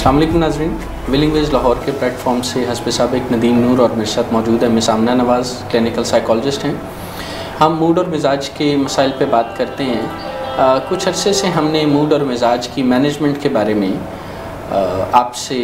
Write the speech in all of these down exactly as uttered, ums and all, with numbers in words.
अस्सलाम वालेकुम नाज़रीन, विलिंग वेज लाहौर के प्लेटफॉर्म से हस्ब साबिक नदीम नूर और मेरे साथ मौजूद है miss Aamna Nawaz, clinical psychologist हैं। हम मूड और मिजाज के मसाइल पे बात करते हैं। आ, कुछ अरसे से हमने मूड और मिजाज की मैनेजमेंट के बारे में आपसे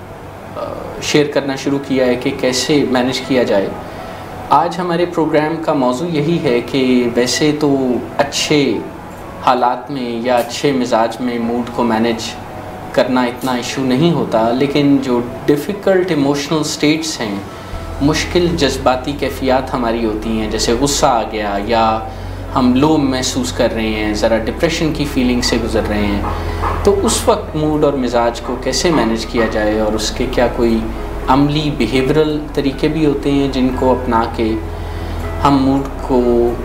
शेयर करना शुरू किया है कि कैसे मैनेज किया जाए। आज हमारे प्रोग्राम का मौजू यही है कि वैसे तो अच्छे हालात में या अच्छे मिजाज में मूड को मैनेज करना इतना इशू नहीं होता, लेकिन जो डिफ़िकल्ट इमोशनल स्टेट्स हैं, मुश्किल जज्बाती कैफियत हमारी होती हैं, जैसे गुस्सा आ गया या हम लो महसूस कर रहे हैं, ज़रा डिप्रेशन की फीलिंग से गुज़र रहे हैं, तो उस वक्त मूड और मिजाज को कैसे मैनेज किया जाए और उसके क्या कोई अमली बिहेवियरल तरीके भी होते हैं जिनको अपना के हम मूड को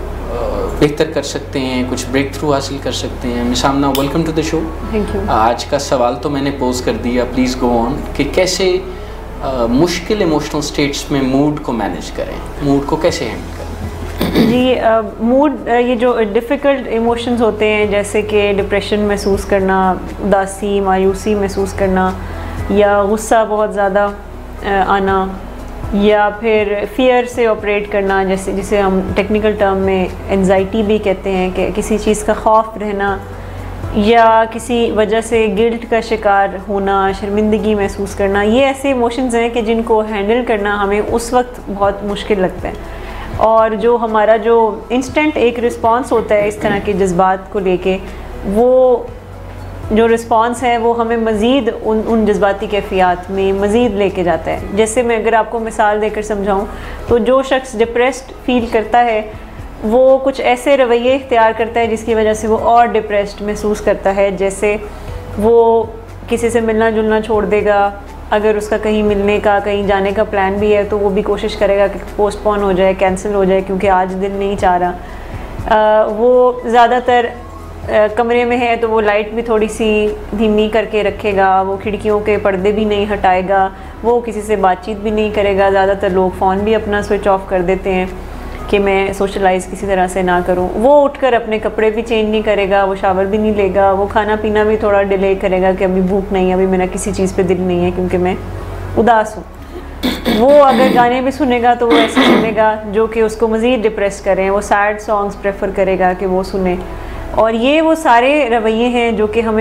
बेहतर कर सकते हैं, कुछ ब्रेक थ्रू हासिल कर सकते हैं। Miss Aamna, welcome to the show. Thank you. आज का सवाल तो मैंने पोज कर दिया, प्लीज़ गो ऑन कि कैसे आ, मुश्किल इमोशनल स्टेट्स में मूड को मैनेज करें, मूड को कैसे हैंडल करें। जी, मूड ये जो डिफ़िकल्ट इमोशंस होते हैं, जैसे कि डिप्रेशन महसूस करना, उदासी मायूसी महसूस करना, या गुस्सा बहुत ज़्यादा आना, या फिर फियर से ऑपरेट करना, जैसे जिसे हम टेक्निकल टर्म में एंजाइटी भी कहते हैं, कि किसी चीज़ का खौफ रहना या किसी वजह से गिल्ट का शिकार होना, शर्मिंदगी महसूस करना, ये ऐसे इमोशंस हैं कि जिनको हैंडल करना हमें उस वक्त बहुत मुश्किल लगता है। और जो हमारा जो इंस्टेंट एक रिस्पॉन्स होता है इस तरह के जज्बात को लेके, वो जो रिस्पॉन्स है वो हमें मज़ीद उन उन जज्बाती कैफियत में मज़ीद लेके जाता है। जैसे मैं अगर आपको मिसाल देकर समझाऊं, तो जो शख्स डिप्रेस्ड फील करता है वो कुछ ऐसे रवैये इख्तियार करता है जिसकी वजह से वो और डिप्रेस्ड महसूस करता है। जैसे वो किसी से मिलना जुलना छोड़ देगा, अगर उसका कहीं मिलने का, कहीं जाने का प्लान भी है तो वो भी कोशिश करेगा कि पोस्टपोन हो जाए, कैंसिल हो जाए, क्योंकि आज दिल नहीं चाह रहा। वो ज़्यादातर कमरे में है तो वो लाइट भी थोड़ी सी धीमी करके रखेगा, वो खिड़कियों के पर्दे भी नहीं हटाएगा, वो किसी से बातचीत भी नहीं करेगा। ज़्यादातर लोग फ़ोन भी अपना स्विच ऑफ कर देते हैं कि मैं सोशलाइज़ किसी तरह से ना करूं। वो उठकर अपने कपड़े भी चेंज नहीं करेगा, वो शावर भी नहीं लेगा, वो खाना पीना भी थोड़ा डिले करेगा कि अभी भूख नहीं है, अभी मेरा किसी चीज़ पे दिल नहीं है क्योंकि मैं उदास हूँ। वो अगर गाने भी सुनेगा तो वो ऐसे सुनेगा जो कि उसको मज़ीद डिप्रेस करें, वो सैड सॉन्ग्स प्रेफर करेगा कि वो सुने। और ये वो सारे रवैये हैं जो कि हमें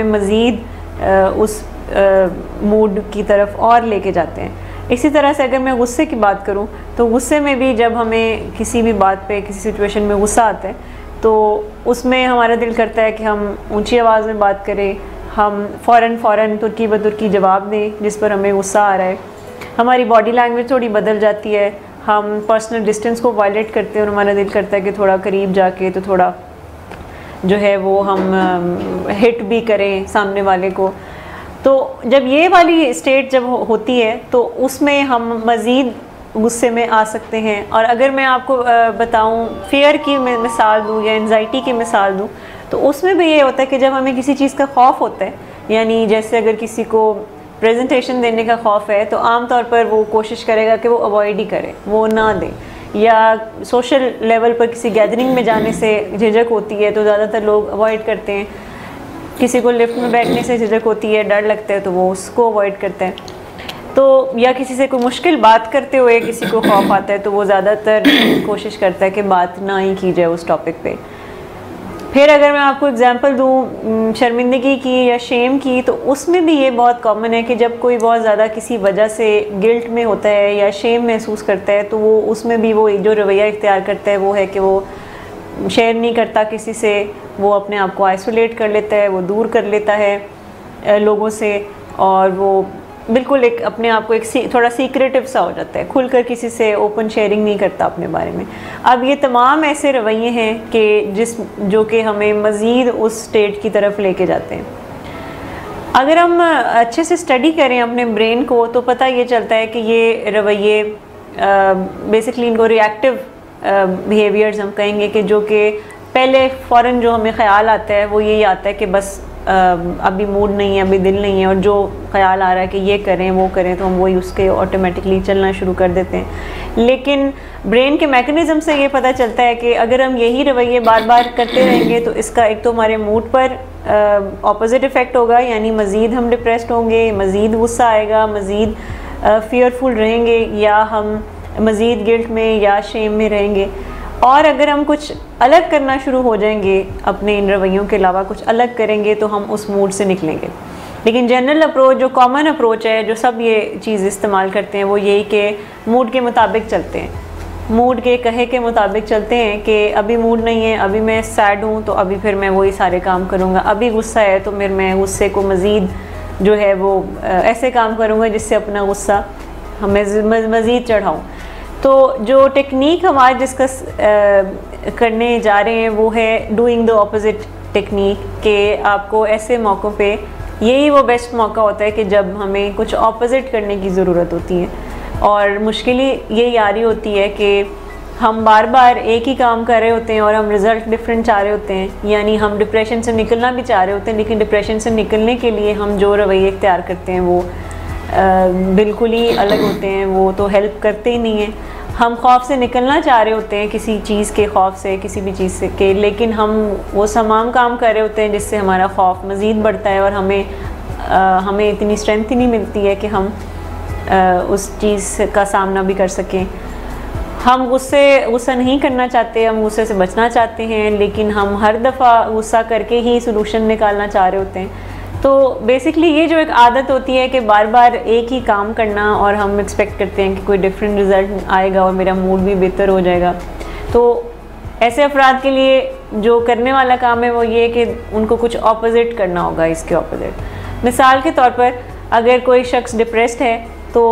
मज़ीद उस मूड की तरफ और लेके जाते हैं। इसी तरह से अगर मैं गुस्से की बात करूं, तो गुस्से में भी जब हमें किसी भी बात पे, किसी सिचुएशन में गुस्सा आता है, तो उसमें हमारा दिल करता है कि हम ऊंची आवाज़ में बात करें, हम फ़ौरन फ़ौरन तुर्की ब तुर्की जवाब दें जिस पर हमें गुस्सा आ रहा है। हमारी बॉडी लैंग्वेज थोड़ी बदल जाती है, हम पर्सनल डिस्टेंस को वायलेट करते हैं और हमारा दिल करता है कि थोड़ा करीब जाके तो थोड़ा जो है वो हम हिट भी करें सामने वाले को। तो जब ये वाली स्टेट जब हो, होती है तो उसमें हम मज़ीद गुस्से में आ सकते हैं। और अगर मैं आपको बताऊं, फ़ियर की मिसाल दूं या एंजाइटी की मिसाल दूं, तो उसमें भी ये होता है कि जब हमें किसी चीज़ का खौफ होता है, यानी जैसे अगर किसी को प्रेजेंटेशन देने का खौफ है तो आम तौर पर वो कोशिश करेगा कि वो अवॉइड ही करे, वो ना दे। या सोशल लेवल पर किसी गैदरिंग में जाने से झिझक होती है तो ज़्यादातर लोग अवॉइड करते हैं। किसी को लिफ्ट में बैठने से झिझक होती है, डर लगता है, तो वो उसको अवॉइड करते हैं। तो या किसी से कोई मुश्किल बात करते हुए किसी को खौफ आता है तो वो ज़्यादातर कोशिश करता है कि बात ना ही की जाए उस टॉपिक पे। फिर अगर मैं आपको एग्जांपल दूँ शर्मिंदगी की या शेम की, तो उसमें भी ये बहुत कॉमन है कि जब कोई बहुत ज़्यादा किसी वजह से गिल्ट में होता है या शेम महसूस करता है, तो वो उसमें भी वो जो रवैया इख्तियार करता है वो है कि वो शेयर नहीं करता किसी से, वो अपने आप को आइसोलेट कर लेता है, वो दूर कर लेता है लोगों से, और वो बिल्कुल एक अपने आप को एक सी, थोड़ा सीक्रेटिव सा हो जाता है, खुलकर किसी से ओपन शेयरिंग नहीं करता अपने बारे में। अब ये तमाम ऐसे रवैये हैं कि जिस जो कि हमें मज़ीद उस स्टेट की तरफ लेके जाते हैं। अगर हम अच्छे से स्टडी करें अपने ब्रेन को तो पता ये चलता है कि ये रवैये बेसिकली इनको रिएक्टिव बिहेवियर्स हम कहेंगे, कि जो कि पहले फ़ौरन जो हमें ख्याल आता है वो यही आता है कि बस अभी मूड नहीं है, अभी दिल नहीं है, और जो ख्याल आ रहा है कि ये करें वो करें, तो हम वही उसके ऑटोमेटिकली चलना शुरू कर देते हैं। लेकिन ब्रेन के मैकेनिज़्म से ये पता चलता है कि अगर हम यही रवैये बार बार करते रहेंगे तो इसका एक तो हमारे मूड पर ऑपोजिट इफ़ेक्ट होगा, यानी मज़ीद हम डिप्रेस्ड होंगे, मज़ीद गुस्सा आएगा, मज़ीद फ़ियरफुल रहेंगे, या हम मज़ीद गिल्ट में या शेम में रहेंगे। और अगर हम कुछ अलग करना शुरू हो जाएंगे, अपने इन रवैयों के अलावा कुछ अलग करेंगे, तो हम उस मूड से निकलेंगे। लेकिन जनरल अप्रोच, जो कॉमन अप्रोच है, जो सब ये चीज़ इस्तेमाल करते हैं, वो यही कि मूड के मुताबिक चलते हैं, मूड के कहे के मुताबिक चलते हैं कि अभी मूड नहीं है, अभी मैं सैड हूँ तो अभी फिर मैं वही सारे काम करूँगा, अभी गुस्सा है तो फिर मैं गुस्से को मज़ीद जो है वो ऐसे काम करूँगा जिससे अपना गुस्सा हमें मज़ीद चढ़ाऊँ। तो जो टेक्निक हम आज डिस्कस करने जा रहे हैं वो है डूइंग द ऑपोजिट टेक्निक, कि आपको ऐसे मौक़ों पे यही वो बेस्ट मौका होता है कि जब हमें कुछ ऑपोजिट करने की ज़रूरत होती है। और मुश्किल यही आ रही होती है कि हम बार बार एक ही काम कर रहे होते हैं और हम रिज़ल्ट डिफरेंट चाह रहे होते हैं, यानी हम डिप्रेशन से निकलना भी चाह रहे होते हैं, लेकिन डिप्रेशन से निकलने के लिए हम जो रवैये इख्तियार करते हैं वो आ, बिल्कुल ही अलग होते हैं, वो तो हेल्प करते ही नहीं हैं। हम खौफ से निकलना चाह रहे होते हैं, किसी चीज़ के खौफ से, किसी भी चीज़ से के, लेकिन हम वो तमाम काम कर रहे होते हैं जिससे हमारा खौफ मज़ीद बढ़ता है और हमें आ, हमें इतनी स्ट्रेंथ ही नहीं मिलती है कि हम आ, उस चीज़ का सामना भी कर सकें। हम गुस्से गुस्सा नहीं करना चाहते, हम गुस्से से बचना चाहते हैं, लेकिन हम हर दफ़ा गुस्सा करके ही सलूशन निकालना चाह रहे होते हैं। तो बेसिकली ये जो एक आदत होती है कि बार बार एक ही काम करना और हम एक्सपेक्ट करते हैं कि कोई डिफरेंट रिज़ल्ट आएगा और मेरा मूड भी बेहतर हो जाएगा, तो ऐसे अफराद के लिए जो करने वाला काम है वो ये कि उनको कुछ ऑपोजिट करना होगा, इसके ऑपोजिट। मिसाल के तौर पर अगर कोई शख्स डिप्रेस्ड है तो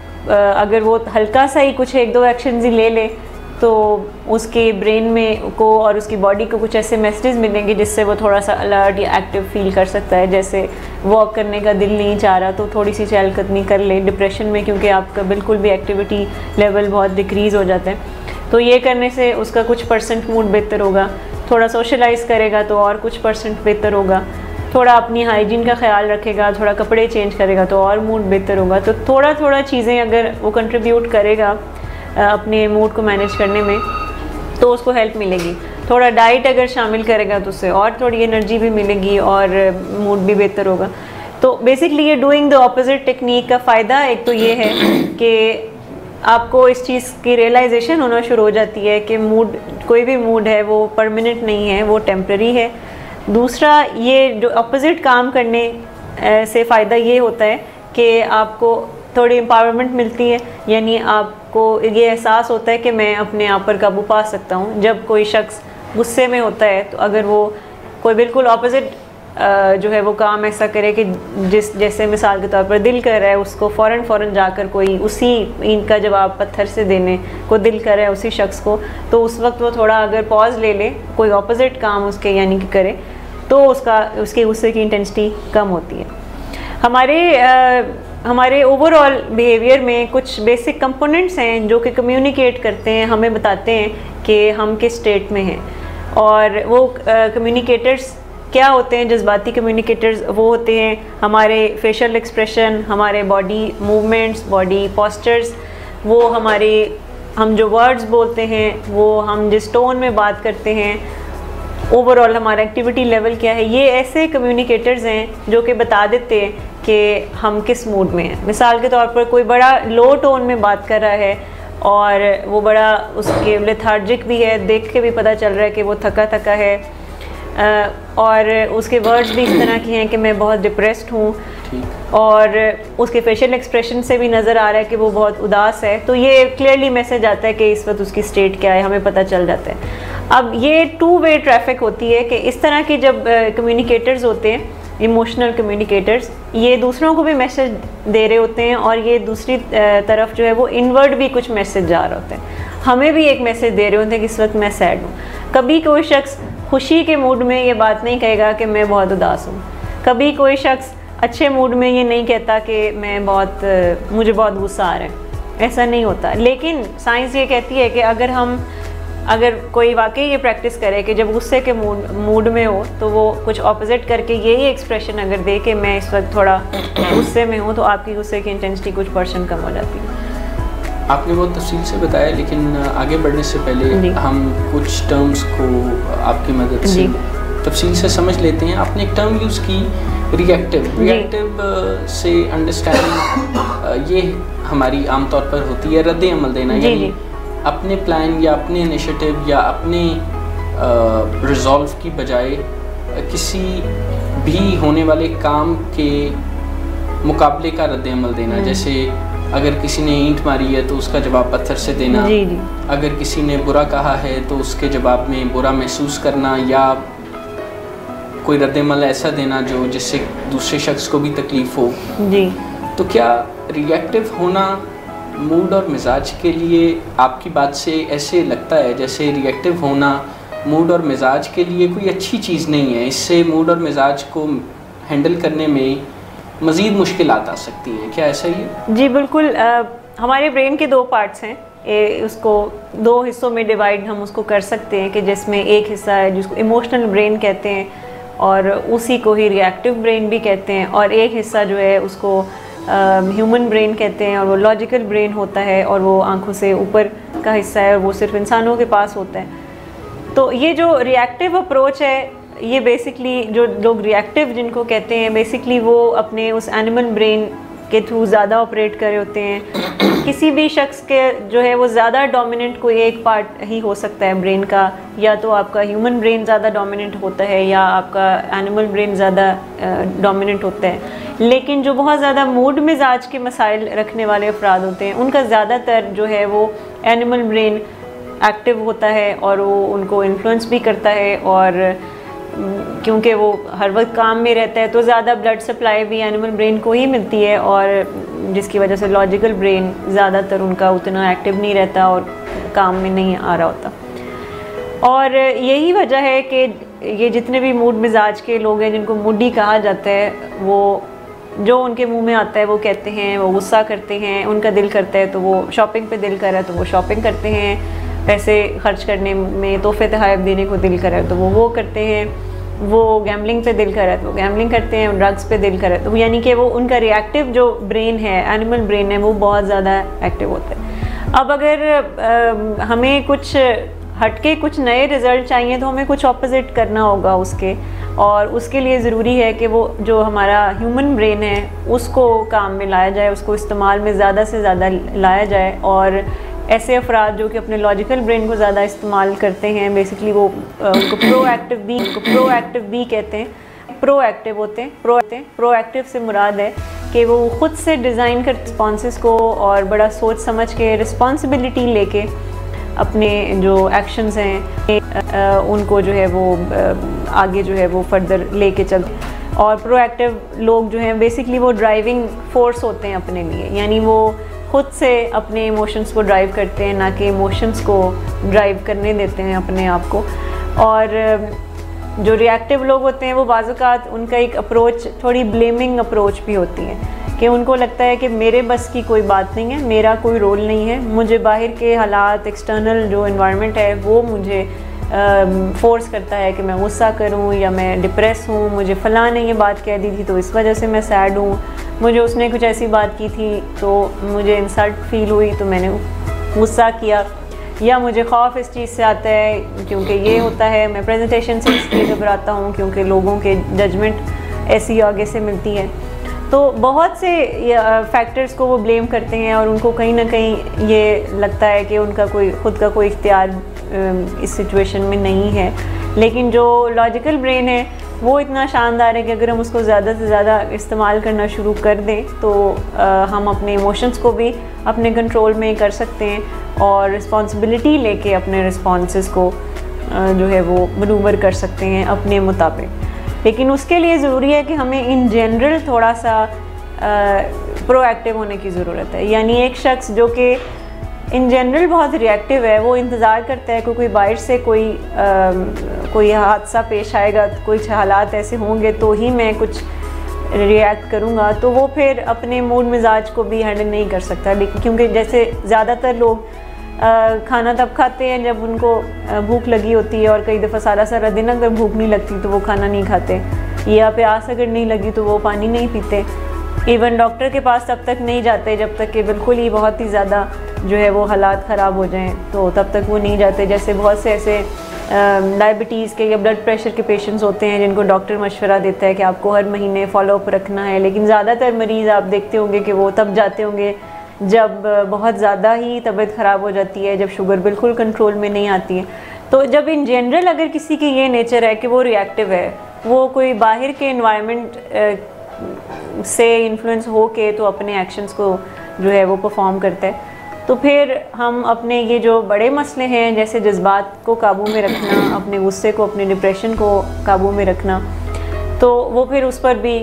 अगर वो हल्का सा ही कुछ एक दो एक्शन ही ले ले तो उसके ब्रेन में को और उसकी बॉडी को कुछ ऐसे मैसेजेस मिलेंगे जिससे वो थोड़ा सा अलर्ट या एक्टिव फील कर सकता है। जैसे वॉक करने का दिल नहीं चाह रहा तो थोड़ी सी चहलकदमी कर ले डिप्रेशन में, क्योंकि आपका बिल्कुल भी एक्टिविटी लेवल बहुत डिक्रीज़ हो जाता है। तो ये करने से उसका कुछ परसेंट मूड बेहतर होगा। थोड़ा सोशलाइज़ करेगा तो और कुछ परसेंट बेहतर होगा। थोड़ा अपनी हाइजीन का ख्याल रखेगा, थोड़ा कपड़े चेंज करेगा तो और मूड बेहतर होगा। तो थोड़ा थोड़ा चीज़ें अगर वो कंट्रीब्यूट करेगा अपने मूड को मैनेज करने में तो उसको हेल्प मिलेगी। थोड़ा डाइट अगर शामिल करेगा तो उससे और थोड़ी एनर्जी भी मिलेगी और मूड भी बेहतर होगा। तो बेसिकली ये डूइंग द ऑपोजिट टेक्निक का फ़ायदा एक तो ये है कि आपको इस चीज़ की रियलाइजेशन होना शुरू हो जाती है कि मूड, कोई भी मूड है वो परमानेंट नहीं है, वो टेम्प्रेरी है। दूसरा, ये जो ऑपोजिट काम करने से फ़ायदा ये होता है कि आपको थोड़ी एम्पावरमेंट मिलती है, यानी आपको ये एहसास होता है कि मैं अपने आप पर काबू पा सकता हूँ। जब कोई शख्स गुस्से में होता है तो अगर वो कोई बिल्कुल ऑपोजिट जो है वो काम ऐसा करे कि जिस जैसे मिसाल के तौर पर दिल कर रहा है उसको फ़ौरन फ़ौरन जाकर कोई उसी इनका जवाब पत्थर से देने को दिल कर रहा है उसी शख्स को, तो उस वक्त वो थोड़ा अगर पॉज ले ले, कोई ऑपोजिट काम उसके यानी कि करे, तो उसका उसके गुस्से की इंटेंसिटी कम होती है। हमारे आ, हमारे ओवरऑल बिहेवियर में कुछ बेसिक कंपोनेंट्स हैं जो कि कम्युनिकेट करते हैं, हमें बताते हैं कि हम किस स्टेट में हैं। और वो कम्युनिकेटर्स क्या होते हैं? जज्बाती कम्युनिकेटर्स वो होते हैं हमारे फेशियल एक्सप्रेशन, हमारे बॉडी मूवमेंट्स, बॉडी पोस्चर्स, वो हमारे हम जो वर्ड्स बोलते हैं, वो हम जिस टोन में बात करते हैं, ओवरऑल हमारा एक्टिविटी लेवल क्या है। ये ऐसे कम्युनिकेटर्स हैं जो कि बता देते हैं कि हम किस मूड में हैं। मिसाल के तौर पर कोई बड़ा लो टोन में बात कर रहा है और वो बड़ा उसके लेथार्जिक भी है, देख के भी पता चल रहा है कि वो थका थका है, और उसके वर्ड्स भी इस तरह के हैं कि मैं बहुत डिप्रेस्ड हूँ, और उसके फेशियल एक्सप्रेशन से भी नज़र आ रहा है कि वो बहुत उदास है। तो ये क्लियरली मैसेज आता है कि इस वक्त उसकी स्टेट क्या है, हमें पता चल जाता है। अब ये टू वे ट्रैफिक होती है कि इस तरह के जब कम्युनिकेटर्स होते हैं, इमोशनल कम्युनिकेटर्स, ये दूसरों को भी मैसेज दे रहे होते हैं और ये दूसरी तरफ जो है वो इनवर्ड भी कुछ मैसेज जा रहे होते हैं, हमें भी एक मैसेज दे रहे होते हैं कि इस वक्त मैं सैड हूँ। कभी कोई शख्स खुशी के मूड में ये बात नहीं कहेगा कि मैं बहुत उदास हूँ, कभी कोई शख्स अच्छे मूड में ये नहीं कहता कि मैं बहुत मुझे बहुत गुस्सा आ रहा है, ऐसा नहीं होता। लेकिन साइंस ये कहती है कि अगर हम अगर कोई वाकई ये प्रैक्टिस करे कि जब गुस्से के मूड मूड में हो तो वो कुछ ऑपोजिट करके यही एक्सप्रेशन अगर दे कि मैं इस वक्त थोड़ा गुस्से में हूँ, तो आपकी गुस्से की इंटेंसिटी कुछ परसेंट कम हो जाती है। आपने बहुत तफसील से बताया, लेकिन आगे बढ़ने से पहले हम कुछ टर्म्स को आपकी मदद से तफसील से समझ लेते हैं। आपने एक टर्म यूज़ की रिएक्टिव। रिएक्टिव से अंडरस्टैंडिंग ये हमारी आमतौर पर होती है रद्द अमल देना, यानी अपने प्लान या अपने इनिशिएटिव या अपने रिजॉल्व की बजाय किसी भी होने वाले काम के मुकाबले का रद्द अमल देना। जैसे अगर किसी ने ईंट मारी है तो उसका जवाब पत्थर से देना, जी जी। अगर किसी ने बुरा कहा है तो उसके जवाब में बुरा महसूस करना, या कोई रद्द-ए-अमल ऐसा देना जो जिससे दूसरे शख्स को भी तकलीफ़ हो। जी। तो क्या रिएक्टिव होना मूड और मिजाज के लिए, आपकी बात से ऐसे लगता है जैसे रिएक्टिव होना मूड और मिजाज के लिए कोई अच्छी चीज़ नहीं है, इससे मूड और मिजाज को हैंडल करने में मज़ीद मुश्किलात आ सकती हैं, क्या ऐसा ही है? जी बिल्कुल। आ, हमारे ब्रेन के दो पार्ट्स हैं, ए, उसको दो हिस्सों में डिवाइड हम उसको कर सकते हैं कि जिसमें एक हिस्सा है जिसको इमोशनल ब्रेन कहते हैं और उसी को ही रिएक्टिव ब्रेन भी कहते हैं, और एक हिस्सा जो है उसको ह्यूमन ब्रेन कहते हैं और वो लॉजिकल ब्रेन होता है और वो आंखों से ऊपर का हिस्सा है और वो सिर्फ इंसानों के पास होता है। तो ये जो रिएक्टिव अप्रोच है, ये बेसिकली जो लोग रिएक्टिव जिनको कहते हैं, बेसिकली वो अपने उस एनिमल ब्रेन के थ्रू ज़्यादा ऑपरेट कर रहे होते हैं। किसी भी शख्स के जो है वो ज़्यादा डोमिनेंट कोई एक पार्ट ही हो सकता है ब्रेन का, या तो आपका ह्यूमन ब्रेन ज़्यादा डोमिनेंट होता है या आपका एनिमल ब्रेन ज़्यादा डोमिनेंट होता है। लेकिन जो बहुत ज़्यादा मूड मिजाज के मसाइल रखने वाले अफराद होते हैं, उनका ज़्यादातर जो है वो एनिमल ब्रेन एक्टिव होता है और वो उनको इन्फ्लुएंस भी करता है, और क्योंकि वो हर वक्त काम में रहता है तो ज़्यादा ब्लड सप्लाई भी एनिमल ब्रेन को ही मिलती है, और जिसकी वजह से लॉजिकल ब्रेन ज़्यादातर उनका उतना एक्टिव नहीं रहता और काम में नहीं आ रहा होता। और यही वजह है कि ये जितने भी मूड मिजाज के लोग हैं जिनको मूडी कहा जाता है, वो जो उनके मुंह में आता है वो कहते हैं, वो गुस्सा करते हैं, उनका दिल करता है तो वो शॉपिंग पे दिल कर रहा है तो वो शॉपिंग करते हैं, पैसे खर्च करने में, तोहफे तोहफ़ देने को दिल कर रहा है तो वो वो करते हैं, वो गैम्बलिंग पे दिल कर रहा है तो वो गैम्बलिंग करते हैं, ड्रग्स पे दिल कर रहा है तो यानी कि वो उनका रिएक्टिव जो ब्रेन है, एनिमल ब्रेन है, वो बहुत ज़्यादा एक्टिव होता है। अब अगर आ, हमें कुछ हटके कुछ नए रिज़ल्ट चाहिए तो हमें कुछ ऑपोजिट करना होगा उसके, और उसके लिए ज़रूरी है कि वो जो हमारा ह्यूमन ब्रेन है उसको काम में लाया जाए, उसको इस्तेमाल में ज़्यादा से ज़्यादा लाया जाए। और ऐसे अफराद जो कि अपने लॉजिकल ब्रेन को ज़्यादा इस्तेमाल करते हैं, बेसिकली वो उनको प्रोएक्टिव बी उनको प्रोएक्टिव बी कहते हैं, प्रोएक्टिव होते हैं। प्रो प्रोएक्टिव से मुराद है कि वो खुद से डिज़ाइन कर रिस्पॉन्सेस को और बड़ा सोच समझ के रिस्पॉन्सिबिलिटी लेके अपने जो एक्शंस हैं उनको जो है वो आगे जो है वो फर्दर लेके चलते। और प्रोएक्टिव लोग जो हैं बेसिकली वो ड्राइविंग फोर्स होते हैं अपने लिए, यानी वो खुद से अपने इमोशंस को ड्राइव करते हैं, ना कि इमोशंस को ड्राइव करने देते हैं अपने आप को। और जो रिएक्टिव लोग होते हैं वो बाज़-औक़ात उनका एक अप्रोच थोड़ी ब्लेमिंग अप्रोच भी होती है कि उनको लगता है कि मेरे बस की कोई बात नहीं है, मेरा कोई रोल नहीं है, मुझे बाहर के हालात, एक्सटर्नल जो इन्वायरमेंट है वो मुझे फोर्स करता है कि मैं गुस्सा करूं या मैं डिप्रेस हूं, मुझे फ़लाँ ने ये बात कह दी थी तो इस वजह से मैं सैड हूं, मुझे उसने कुछ ऐसी बात की थी तो मुझे इंसल्ट फील हुई तो मैंने गुस्सा किया, या मुझे खौफ इस चीज़ से आता है क्योंकि ये होता है, मैं प्रेजेंटेशन से इसलिए घबराता हूँ क्योंकि लोगों के जजमेंट ऐसी आगे से मिलती है। तो बहुत से फैक्टर्स को वो ब्लेम करते हैं और उनको कहीं ना कहीं ये लगता है कि उनका कोई ख़ुद का कोई इख्तियार इस सिचुएशन में नहीं है। लेकिन जो लॉजिकल ब्रेन है वो इतना शानदार है कि अगर हम उसको ज़्यादा से ज़्यादा इस्तेमाल करना शुरू कर दें तो आ, हम अपने इमोशंस को भी अपने कंट्रोल में कर सकते हैं और रिस्पॉन्सिबिलिटी लेके अपने रिस्पॉन्सेस को आ, जो है वो मनूवर कर सकते हैं अपने मुताबिक। लेकिन उसके लिए ज़रूरी है कि हमें इन जनरल थोड़ा सा प्रोएक्टिव होने की ज़रूरत है। यानी एक शख्स जो कि इन जनरल बहुत रिएक्टिव है, वो इंतज़ार करता है कि कोई बाहर से कोई आ, कोई हादसा पेश आएगा, तो कुछ हालात ऐसे होंगे तो ही मैं कुछ रिएक्ट करूँगा, तो वो फिर अपने मूड मिजाज को भी हैंडल नहीं कर सकता। लेकिन क्योंकि जैसे ज़्यादातर लोग खाना तब खाते हैं जब उनको भूख लगी होती है, और कई दफ़ा सारा सारा दिन अगर भूख नहीं लगती तो वो खाना नहीं खाते, या प्यास अगर नहीं लगी तो वो पानी नहीं पीते। इवन डॉक्टर के पास तब तक नहीं जाते जब तक कि बिल्कुल ही बहुत ही ज़्यादा जो है वो हालात ख़राब हो जाएं, तो तब तक वो नहीं जाते। जैसे बहुत से ऐसे डायबिटीज़ के या ब्लड प्रेशर के पेशेंट्स होते हैं जिनको डॉक्टर मशवरा देता है कि आपको हर महीने फॉलोअप रखना है, लेकिन ज़्यादातर मरीज़ आप देखते होंगे कि वो तब जाते होंगे जब बहुत ज़्यादा ही तबीयत ख़राब हो जाती है, जब शुगर बिल्कुल कंट्रोल में नहीं आती है। तो जब इन जनरल अगर किसी की ये नेचर है कि वो रिएक्टिव है, वो कोई बाहर के इन्वायरमेंट से इन्फ्लुएंस हो के तो अपने एक्शंस को जो है वो परफॉर्म करता है, तो फिर हम अपने ये जो बड़े मसले हैं जैसे जज्बात को काबू में रखना, अपने गुस्से को, अपने डिप्रेशन को काबू में रखना, तो वो फिर उस पर भी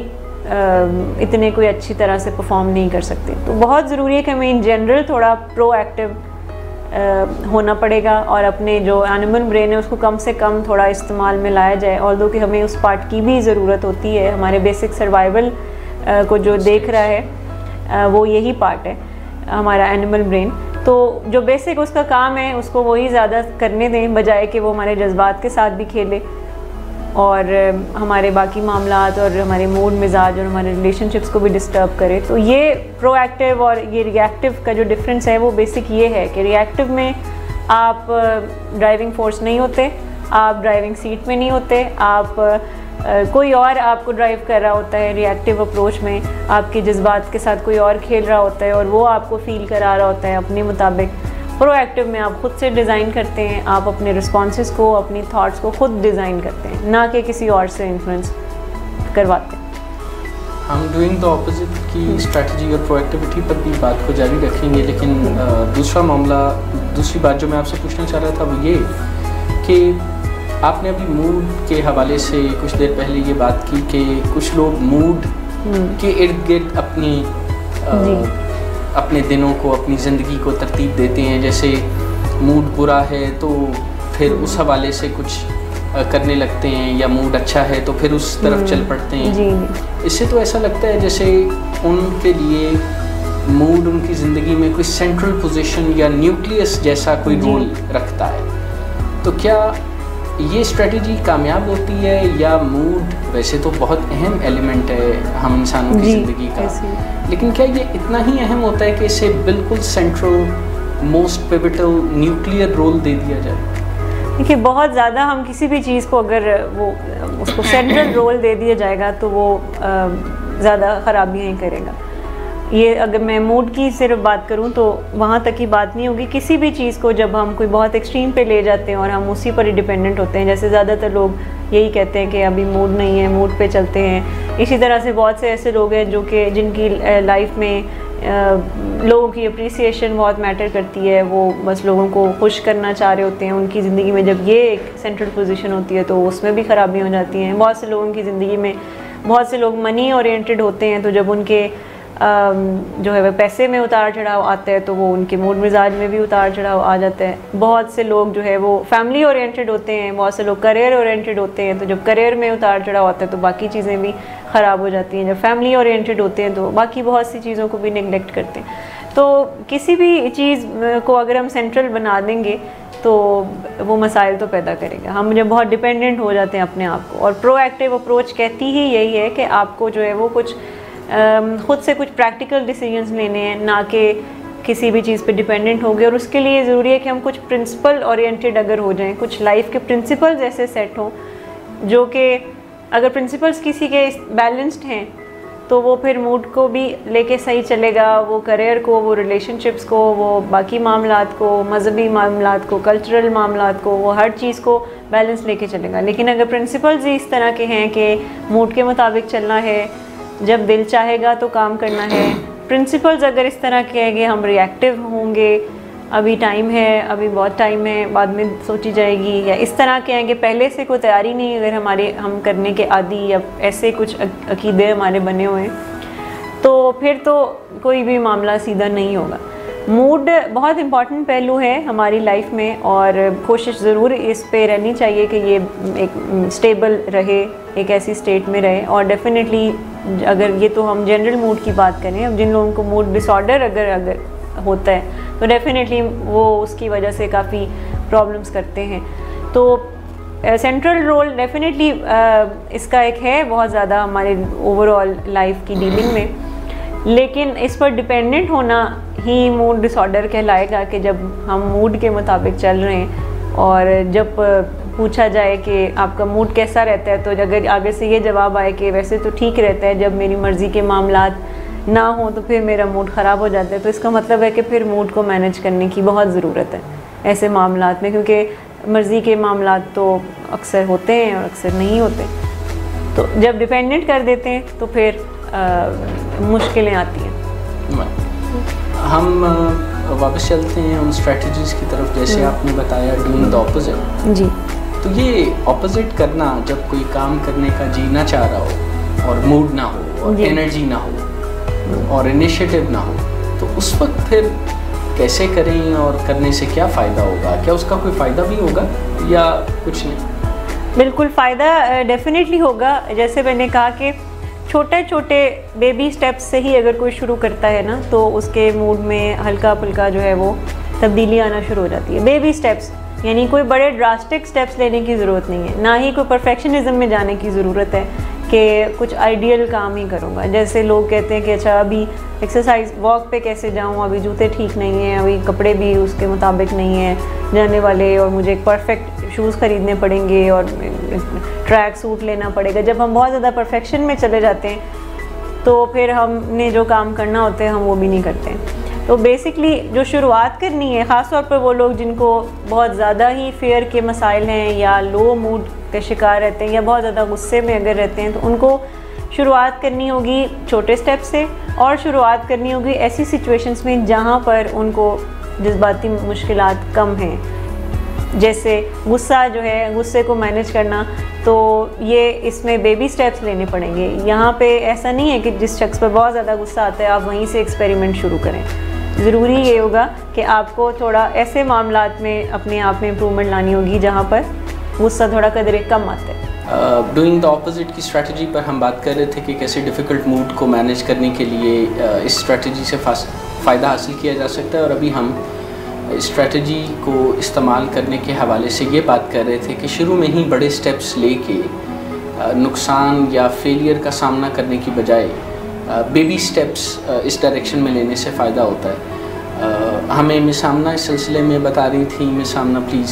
इतने कोई अच्छी तरह से परफॉर्म नहीं कर सकते। तो बहुत ज़रूरी है कि हमें इन जनरल थोड़ा प्रोएक्टिव होना पड़ेगा और अपने जो एनिमल ब्रेन है उसको कम से कम थोड़ा इस्तेमाल में लाया जाए। ऑल्दो कि हमें उस पार्ट की भी ज़रूरत होती है, हमारे बेसिक सर्वाइवल को जो देख रहा है वो यही पार्ट है हमारा एनिमल ब्रेन। तो जो बेसिक उसका काम है उसको वही ज़्यादा करने दें, बजाय कि वो हमारे जज्बात के साथ भी खेले और हमारे बाकी मामलात और हमारे मूड मिजाज और हमारे रिलेशनशिप्स को भी डिस्टर्ब करे। तो ये प्रोएक्टिव और ये रिएक्टिव का जो डिफरेंस है वो बेसिक ये है कि रिएक्टिव में आप ड्राइविंग फोर्स नहीं होते, आप ड्राइविंग सीट में नहीं होते, आप कोई और आपको ड्राइव कर रहा होता है। रिएक्टिव अप्रोच में आपके जज्बात के साथ कोई और खेल रहा होता है और वो आपको फील करा रहा होता है अपने मुताबिक। प्रोएक्टिव में आप खुद से डिज़ाइन करते हैं, आप अपने रिस्पॉन्सेस को, अपनी थॉट्स को खुद डिज़ाइन करते हैं, ना कि किसी और से इन्फ्लुएंस करवाते हैं। हम डूइंग द ऑपोजिट की स्ट्रैटेजी और प्रोएक्टिविटी पर भी बात को जारी रखेंगे, लेकिन दूसरा मामला, दूसरी बात जो मैं आपसे पूछना चाह रहा था वो ये कि आपने अभी मूड के हवाले से कुछ देर पहले ये बात की कि कुछ लोग मूड के इर्द गिर्द अपनी आ, अपने दिनों को, अपनी ज़िंदगी को तरतीब देते हैं। जैसे मूड बुरा है तो फिर उस हवाले से कुछ करने लगते हैं, या मूड अच्छा है तो फिर उस तरफ चल पड़ते हैं। जी। इससे तो ऐसा लगता है जैसे उनके लिए मूड उनकी ज़िंदगी में कोई सेंट्रल पोजीशन या न्यूक्लियस जैसा कोई रोल रखता है। तो क्या ये स्ट्रेटजी कामयाब होती है, या मूड वैसे तो बहुत अहम एलिमेंट है हम इंसानों की ज़िंदगी का, लेकिन क्या ये इतना ही अहम होता है कि इसे बिल्कुल central most pivotal nuclear role दे दिया जाए? देखिए, बहुत ज़्यादा हम किसी भी चीज़ को अगर वो उसको सेंट्रल रोल दे दिया जाएगा तो वो ज़्यादा ख़राबियाँ ही करेगा। ये अगर मैं मूड की सिर्फ बात करूं तो वहाँ तक की बात नहीं होगी। किसी भी चीज़ को जब हम कोई बहुत एक्सट्रीम पे ले जाते हैं और हम उसी पर ही डिपेंडेंट होते हैं, जैसे ज़्यादातर लोग यही कहते हैं कि अभी मूड नहीं है, मूड पे चलते हैं। इसी तरह से बहुत से ऐसे लोग हैं जो कि जिनकी लाइफ में लोगों की अप्रिसिएशन बहुत मैटर करती है, वो बस लोगों को खुश करना चाह रहे होते हैं उनकी ज़िंदगी में। जब ये एक सेंट्रल पोजीशन होती है तो उसमें भी ख़राबी हो जाती हैं। बहुत से लोगों की ज़िंदगी में, बहुत से लोग मनी ओरिएंटेड होते हैं, तो जब उनके जो है वह पैसे में उतार चढ़ाव आता है तो वो उनके मूड मिजाज में भी उतार चढ़ाव आ जाता है। बहुत से लोग जो है वो फैमिली ओरिएंटेड होते हैं, बहुत से लोग करियर ओरिएंटेड होते हैं, तो जब करियर में उतार चढ़ाव आता है तो बाकी चीज़ें भी ख़राब हो जाती हैं। जब फैमिली ओरिएंटेड होते हैं तो बाकी बहुत सी चीज़ों को भी निगलेक्ट करते हैं। तो किसी भी चीज़ को अगर हम सेंट्रल बना देंगे तो वो मसाइल तो पैदा करेगा। हम जब बहुत डिपेंडेंट हो जाते हैं अपने आप को, और प्रोएक्टिव अप्रोच कहती ही यही है कि आपको जो है वो कुछ ख़ुद से कुछ प्रैक्टिकल डिसीजंस लेने हैं, ना कि किसी भी चीज़ पे डिपेंडेंट हो गए। और उसके लिए ज़रूरी है कि हम कुछ प्रिंसिपल ओरिएंटेड अगर हो जाएं, कुछ लाइफ के प्रिंसिपल्स ऐसे सेट हों जो कि अगर प्रिंसिपल्स किसी के बैलेंस्ड हैं तो वो फिर मूड को भी लेके सही चलेगा, वो करियर को, वो रिलेशनशिप्स को, वो बाकी मामलात को, मजहबी मामलात को, कल्चरल मामलात को, वो हर चीज़ को बैलेंस लेके चलेगा। लेकिन अगर प्रिंसिपल्स ही इस तरह के हैं कि मूड के मुताबिक चलना है, जब दिल चाहेगा तो काम करना है, प्रिंसिपल्स अगर इस तरह के हैं कि हम रिएक्टिव होंगे, अभी टाइम है, अभी बहुत टाइम है, बाद में सोची जाएगी, या इस तरह के हैं कि पहले से कोई तैयारी नहीं अगर हमारे हम करने के आदी, या ऐसे कुछ अकीदे हमारे बने हुए हैं, तो फिर तो कोई भी मामला सीधा नहीं होगा। मूड बहुत इम्पॉर्टेंट पहलू है हमारी लाइफ में, और कोशिश ज़रूर इस पे रहनी चाहिए कि ये एक स्टेबल रहे, एक ऐसी स्टेट में रहे। और डेफिनेटली अगर ये तो हम जनरल मूड की बात करें, अब जिन लोगों को मूड डिसऑर्डर अगर अगर होता है तो डेफिनेटली वो उसकी वजह से काफ़ी प्रॉब्लम्स करते हैं। तो सेंट्रल रोल डेफिनेटली इसका एक है बहुत ज़्यादा हमारे ओवरऑल लाइफ की डीलिंग में, लेकिन इस पर डिपेंडेंट होना ही मूड डिसऑर्डर कहलाएगा कि जब हम मूड के मुताबिक चल रहे हैं और जब पूछा जाए कि आपका मूड कैसा रहता है, तो अगर आगे से ये जवाब आए कि वैसे तो ठीक रहता है, जब मेरी मर्ज़ी के मामलात ना हो तो फिर मेरा मूड ख़राब हो जाता है, तो इसका मतलब है कि फिर मूड को मैनेज करने की बहुत ज़रूरत है ऐसे मामलात में, क्योंकि मर्ज़ी के मामलात तो अक्सर होते हैं और अक्सर नहीं होते। तो जब डिपेंडेंट कर देते हैं तो फिर मुश्किलें आती हैं। हम वापस चलते हैं उन स्ट्रेटजीज़ की तरफ, जैसे आपने बताया डूइंग द ऑपोजिट। जी। तो ये ऑपोजिट करना, जब कोई काम करने का जी ना चाह रहा हो और मूड ना हो और एनर्जी ना हो और इनिशिएटिव ना हो, तो उस वक्त फिर कैसे करें और करने से क्या फ़ायदा होगा? क्या उसका कोई फ़ायदा भी होगा या कुछ नहीं? बिल्कुल फ़ायदा डेफिनेटली होगा। जैसे मैंने कहा कि छोटे छोटे बेबी स्टेप्स से ही अगर कोई शुरू करता है ना, तो उसके मूड में हल्का फुल्का जो है वो तब्दीली आना शुरू हो जाती है। बेबी स्टेप्स यानी कोई बड़े ड्रास्टिक स्टेप्स लेने की ज़रूरत नहीं है, ना ही कोई परफेक्शनिज्म में जाने की ज़रूरत है कि कुछ आइडियल काम ही करूँगा। जैसे लोग कहते हैं कि अच्छा अभी एक्सरसाइज वॉक पे कैसे जाऊँ, अभी जूते ठीक नहीं हैं, अभी कपड़े भी उसके मुताबिक नहीं हैं जाने वाले, और मुझे एक परफेक्ट शूज़ ख़रीदने पड़ेंगे और ट्रैक सूट लेना पड़ेगा। जब हम बहुत ज़्यादा परफेक्शन में चले जाते हैं तो फिर हमने जो काम करना होता है हम वो भी नहीं करते हैं। तो बेसिकली जो शुरुआत करनी है, ख़ास तौर पर वो लोग जिनको बहुत ज़्यादा ही फेयर के मसाइल हैं या लो मूड के शिकार रहते हैं या बहुत ज़्यादा गुस्से में अगर रहते हैं, तो उनको शुरुआत करनी होगी छोटे स्टेप से, और शुरुआत करनी होगी ऐसी सिचुएशंस में जहाँ पर उनको जज्बाती मुश्किलात कम हैं। जैसे गुस्सा जो है, गुस्से को मैनेज करना, तो ये इसमें बेबी स्टेप्स लेने पड़ेंगे। यहाँ पे ऐसा नहीं है कि जिस शख्स पर बहुत ज़्यादा गुस्सा आता है आप वहीं से एक्सपेरिमेंट शुरू करें। ज़रूरी ये होगा कि आपको थोड़ा ऐसे मामलात में अपने आप में इम्प्रूवमेंट लानी होगी जहाँ पर गुस्सा थोड़ा कदरे कम आता है। डूइंग द ऑपोजिट की स्ट्रैटेजी पर हम बात कर रहे थे कि कैसे डिफ़िकल्ट मूड को मैनेज करने के लिए uh, इस स्ट्रैटेजी से फ़ायदा हासिल किया जा सकता है, और अभी हम स्ट्रैटेजी को इस्तेमाल करने के हवाले से ये बात कर रहे थे कि शुरू में ही बड़े स्टेप्स लेके नुकसान या फेलियर का सामना करने की बजाय बेबी स्टेप्स इस डायरेक्शन में लेने से फ़ायदा होता है। हमें मिस आमना इस सिलसिले में बता रही थी। Miss Aamna please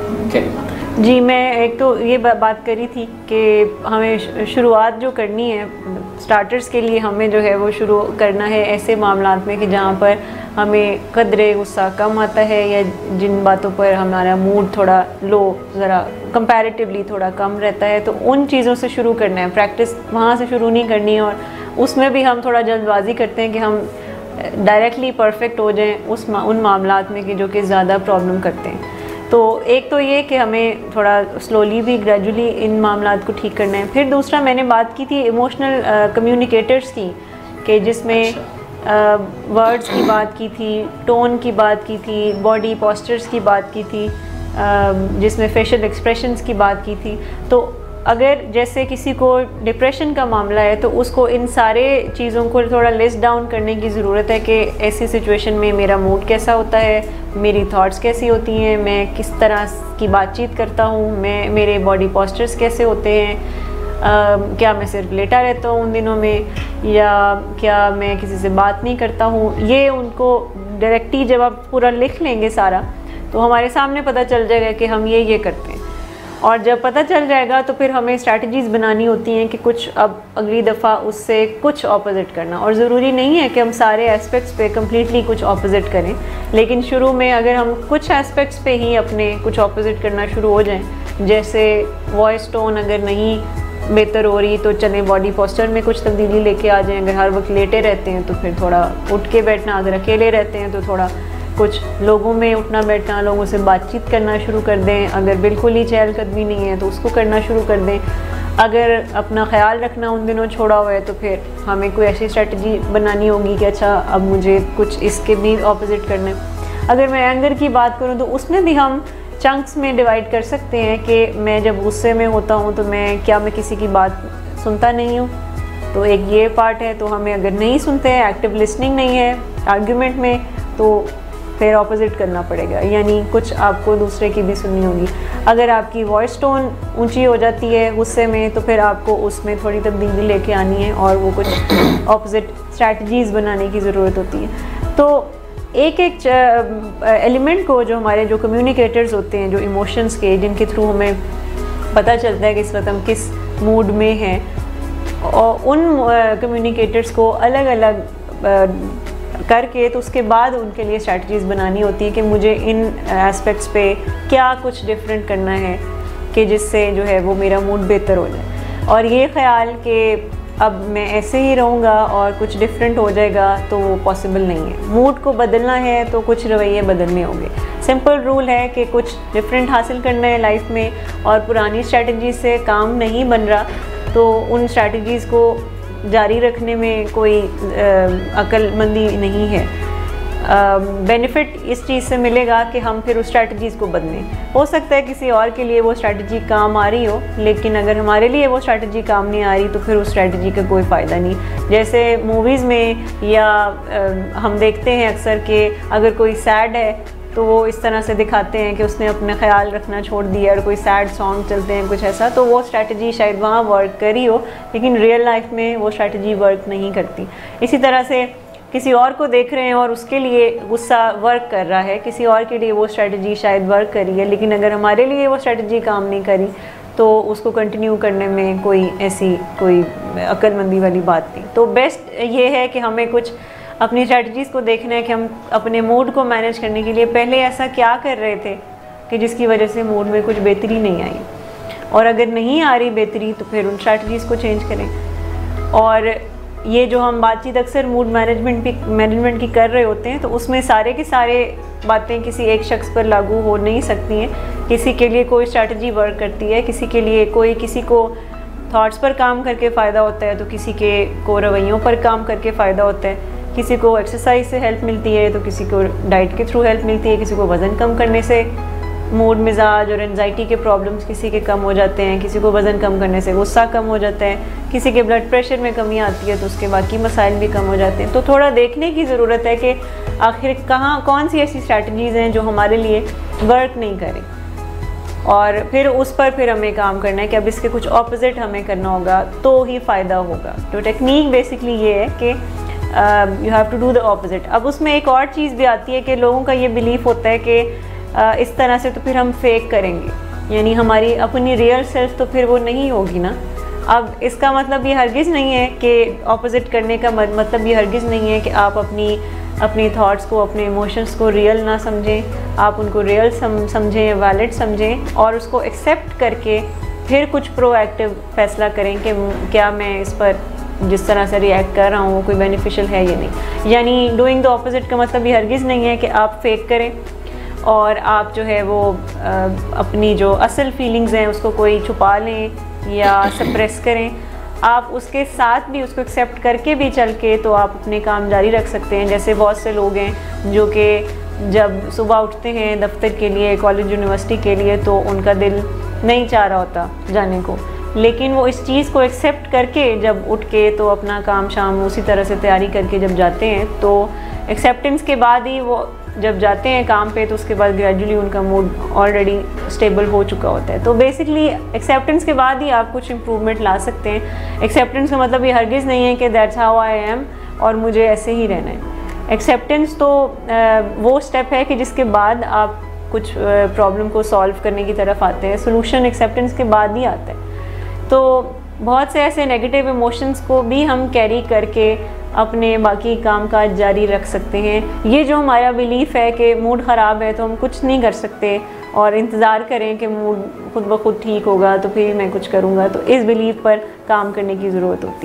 carry. जी, मैं एक तो ये बात करी थी कि हमें शुरुआत जो करनी है स्टार्टर्स के लिए, हमें जो है वो शुरू करना है ऐसे मामलात में कि जहाँ पर हमें कदरे गुस्सा कम आता है या जिन बातों पर हमारा मूड थोड़ा लो, ज़रा कंपैरेटिवली थोड़ा कम रहता है, तो उन चीज़ों से शुरू करना है। प्रैक्टिस वहाँ से शुरू नहीं करनी है, और उसमें भी हम थोड़ा जल्दबाजी करते हैं कि हम डायरेक्टली परफेक्ट हो जाएं उस मा, उन मामलात में कि जो कि ज़्यादा प्रॉब्लम करते हैं। तो एक तो ये कि हमें थोड़ा स्लोली भी ग्रेजुअली इन मामलात को ठीक करना है। फिर दूसरा मैंने बात की थी इमोशनल कम्युनिकेटर्स की, कि जिसमें वर्ड्स uh, की बात की थी, टोन की बात की थी, बॉडी पोस्चर्स की बात की थी, uh, जिसमें फेशियल एक्सप्रेशंस की बात की थी। तो अगर जैसे किसी को डिप्रेशन का मामला है तो उसको इन सारे चीज़ों को थोड़ा लिस्ट डाउन करने की ज़रूरत है कि ऐसी सिचुएशन में मेरा मूड कैसा होता है, मेरी थॉट्स कैसी होती हैं, मैं किस तरह की बातचीत करता हूँ, मैं मेरे बॉडी पोस्चर्स कैसे होते हैं, Uh, क्या मैं सिर्फ लेटा रहता हूँ उन दिनों में, या क्या मैं किसी से बात नहीं करता हूँ। ये उनको डायरेक्टली जब आप पूरा लिख लेंगे सारा, तो हमारे सामने पता चल जाएगा कि हम ये ये करते हैं। और जब पता चल जाएगा तो फिर हमें स्ट्रैटेजीज़ बनानी होती हैं कि कुछ अब अगली दफ़ा उससे कुछ ऑपोजिट करना। और ज़रूरी नहीं है कि हम सारे एस्पेक्ट्स पे कम्प्लीटली कुछ ऑपोजिट करें, लेकिन शुरू में अगर हम कुछ एस्पेक्ट्स पे ही अपने कुछ ऑपोजिट करना शुरू हो जाएँ, जैसे वॉइस टोन अगर नहीं बेहतर हो रही तो चलें बॉडी पोस्चर में कुछ तब्दीली लेके आ जाएं। अगर हर वक्त लेटे रहते हैं तो फिर थोड़ा उठ के बैठना, अगर अकेले रहते हैं तो थोड़ा कुछ लोगों में उठना बैठना, लोगों से बातचीत करना शुरू कर दें। अगर बिल्कुल ही चहलकदमी नहीं है तो उसको करना शुरू कर दें। अगर अपना ख्याल रखना उन दिनों छोड़ा हुआ है तो फिर हमें कोई ऐसी स्ट्रेटजी बनानी होगी कि अच्छा अब मुझे कुछ इसके भी ऑपोजिट करना है। अगर मैं एंगर की बात करूँ तो उसमें भी हम चंक्स में डिवाइड कर सकते हैं कि मैं जब गुस्से में होता हूँ तो मैं क्या मैं किसी की बात सुनता नहीं हूँ, तो एक ये पार्ट है। तो हमें अगर नहीं सुनते हैं, एक्टिव लिसनिंग नहीं है आर्ग्यूमेंट में, तो फिर ऑपोजिट करना पड़ेगा, यानी कुछ आपको दूसरे की भी सुननी होगी। अगर आपकी वॉइस टोन ऊंची हो जाती है गुस्से में, तो फिर आपको उसमें थोड़ी तब्दीली लेके आनी है और वो कुछ ऑपोजिट स्ट्रैटेजीज़ बनाने की ज़रूरत होती है। तो एक एक एलिमेंट को, जो हमारे जो कम्युनिकेटर्स होते हैं, जो इमोशंस के, जिनके थ्रू हमें पता चलता है कि इस वक्त हम किस मूड में हैं, और उन कम्युनिकेटर्स को अलग अलग करके तो उसके बाद उनके लिए स्ट्रैटेजीज़ बनानी होती है कि मुझे इन एस्पेक्ट्स पे क्या कुछ डिफरेंट करना है कि जिससे जो है वो मेरा मूड बेहतर हो जाए। और ये ख्याल कि अब मैं ऐसे ही रहूँगा और कुछ डिफरेंट हो जाएगा, तो वो पॉसिबल नहीं है। मूड को बदलना है तो कुछ रवैये बदलने होंगे। सिंपल रूल है कि कुछ डिफरेंट हासिल करना है लाइफ में, और पुरानी स्ट्रैटेजी से काम नहीं बन रहा तो उन स्ट्रैटेजीज़ को जारी रखने में कोई अक्लमंदी नहीं है। बेनिफिट इस चीज़ से मिलेगा कि हम फिर उस स्ट्रैटेजीज़ को बदलें। हो सकता है किसी और के लिए वो स्ट्रैटेजी काम आ रही हो, लेकिन अगर हमारे लिए वो स्ट्रैटेजी काम नहीं आ रही तो फिर उस स्ट्रैटेजी का कोई फ़ायदा नहीं। जैसे मूवीज़ में या आ, हम देखते हैं अक्सर कि अगर कोई सैड है तो वो इस तरह से दिखाते हैं कि उसने अपना ख्याल रखना छोड़ दिया, और कोई सैड सॉन्ग चलते हैं कुछ ऐसा, तो वो स्ट्रैटेजी शायद वहाँ वर्क करी हो, लेकिन रियल लाइफ में वो स्ट्रैटेजी वर्क नहीं करती। इसी तरह से किसी और को देख रहे हैं और उसके लिए गुस्सा वर्क कर रहा है, किसी और के लिए वो स्ट्रैटेजी शायद वर्क करी है, लेकिन अगर हमारे लिए वो स्ट्रैटेजी काम नहीं करी तो उसको कंटिन्यू करने में कोई ऐसी कोई अक्लमंदी वाली बात नहीं। तो बेस्ट ये है कि हमें कुछ अपनी स्ट्रैटेजीज़ को देखना है कि हम अपने मूड को मैनेज करने के लिए पहले ऐसा क्या कर रहे थे कि जिसकी वजह से मूड में कुछ बेहतरी नहीं आई, और अगर नहीं आ रही बेहतरी तो फिर उन स्ट्रैटेजीज़ को चेंज करें। और ये जो हम बातचीत अक्सर मूड मैनेजमेंट भी मैनेजमेंट की कर रहे होते हैं, तो उसमें सारे के सारे बातें किसी एक शख्स पर लागू हो नहीं सकती हैं। किसी के लिए कोई स्ट्रैटेजी वर्क करती है, किसी के लिए कोई किसी को थॉट्स पर काम करके फ़ायदा होता है, तो किसी के को रवैयों पर काम करके फ़ायदा होता है, किसी को एक्सरसाइज से हेल्प मिलती है, तो किसी को डाइट के थ्रू हेल्प मिलती है, किसी को वज़न कम करने से मूड मिजाज और एंजाइटी के प्रॉब्लम्स किसी के कम हो जाते हैं, किसी को वज़न कम करने से गुस्सा कम हो जाता है, किसी के ब्लड प्रेशर में कमी आती है तो उसके बाकी मसाइल भी कम हो जाते हैं। तो थोड़ा देखने की ज़रूरत है कि आखिर कहाँ कौन सी ऐसी स्ट्रैटेजीज़ हैं जो हमारे लिए वर्क नहीं करें, और फिर उस पर फिर हमें काम करना है कि अब इसके कुछ ऑपोजिट हमें करना होगा तो ही फ़ायदा होगा। तो टेक्निक बेसिकली ये है कि you have to do the opposite. अब उसमें एक और चीज़ भी आती है कि लोगों का ये बिलीफ होता है कि uh, इस तरह से तो फिर हम फेक करेंगे, यानी हमारी अपनी रियल सेल्फ तो फिर वो नहीं होगी ना। अब इसका मतलब ये हरगिज़ नहीं है कि ऑपोजिट करने का मतलब ये हरगिज़ नहीं है कि आप अपनी अपनी थॉट्स को, अपने इमोशंस को रियल ना समझें, आप उनको रियल सम, समझें, वैलिड समझें, और उसको एक्सेप्ट करके फिर कुछ प्रोएक्टिव फैसला करें कि क्या मैं इस पर जिस तरह से रिएक्ट कर रहा हूँ वो कोई बेनिफिशियल है या नहीं। यानी डूइंग द ऑपोजिट का मतलब ये हरगिज़ नहीं है कि आप फेक करें और आप जो है वो आ, अपनी जो असल फीलिंग्स हैं उसको कोई छुपा लें या सप्रेस करें। आप उसके साथ भी उसको एक्सेप्ट करके भी चल के तो आप अपने काम जारी रख सकते हैं। जैसे बहुत से लोग हैं जो कि जब सुबह उठते हैं दफ्तर के लिए, कॉलेज यूनिवर्सिटी के लिए, तो उनका दिल नहीं चाह रहा होता जाने को, लेकिन वो इस चीज़ को एक्सेप्ट करके जब उठ के तो अपना काम शाम उसी तरह से तैयारी करके जब जाते हैं, तो एक्सेप्टेंस के बाद ही वो जब जाते हैं काम पे तो उसके बाद ग्रेजुअली उनका मूड ऑलरेडी स्टेबल हो चुका होता है। तो बेसिकली एक्सेप्टेंस के बाद ही आप कुछ इम्प्रूवमेंट ला सकते हैं। एक्सेप्टेंस का मतलब ये हरगिज़ नहीं है कि दैट्स हाउ आई एम और मुझे ऐसे ही रहना है। एक्सेप्टेंस तो वो स्टेप है कि जिसके बाद आप कुछ प्रॉब्लम को सॉल्व करने की तरफ आते हैं। सोल्यूशन एक्सेप्टेंस के बाद ही आता है। तो बहुत से ऐसे नेगेटिव इमोशंस को भी हम कैरी करके अपने बाकी काम काज जारी रख सकते हैं। ये जो हमारा बिलीफ है कि मूड ख़राब है तो हम कुछ नहीं कर सकते और इंतज़ार करें कि मूड खुद ब खुद ठीक होगा तो फिर मैं कुछ करूँगा, तो इस बिलीफ पर काम करने की ज़रूरत होती